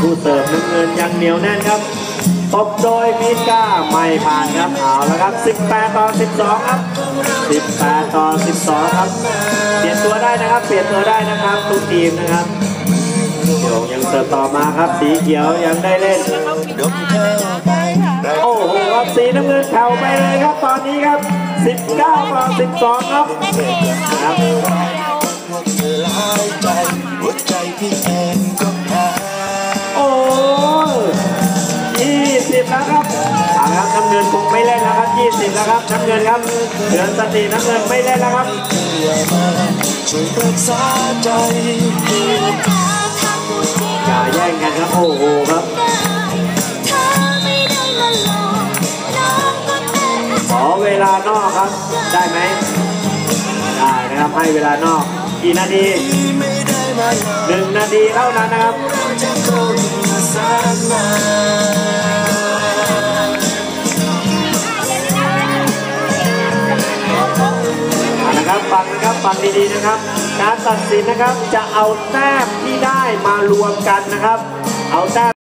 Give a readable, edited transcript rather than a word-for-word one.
ผู้เสิร์ฟน้ำเงินยังเหนียวแน่นครับตบโดยมิก้าไม่ผ่านครับเอาละครับ18-12ครับ18-12ครับเปลี่ยนตัวได้นะครับเปลี่ยนตัวได้นะครับทุกทีมนะครับเดี๋ยวยังเสิร์ฟต่อมาครับสีเขียวยังได้เล่นโอ้โหครับสีน้ำเงินแผ่วไปเลยครับตอนนี้ครับ19-12ครับโอ้20แล้วครับเอาละครับน้ำเงินคงไม่เล่นแล้วครับ20แล้วครับน้ำเงินครับเดือนสติน้ำเงินไม่เล่นแล้วครับอย่าแย่งกันครับโอ้โหครับขอเวลานอกครับได้ไหมได้นะครับให้เวลานอกกี่นาที1 นาทีเท่านั้นนะครับนะครับฟังนะครับฟังดีๆนะครับการตัดสินนะครับจะเอาแต้มที่ได้มารวมกันนะครับเอาแต้ม